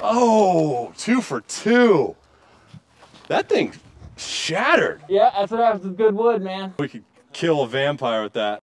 Oh, 2 for 2. That thing shattered. Yeah, that's what happens with good wood, man. We could kill a vampire with that.